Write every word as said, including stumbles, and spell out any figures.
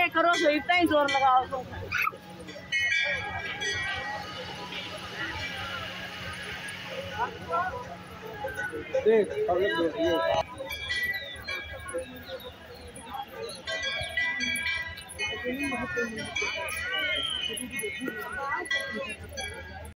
के करो तो इतना ही जोर लगाओ तो देख पब्लिक देख ये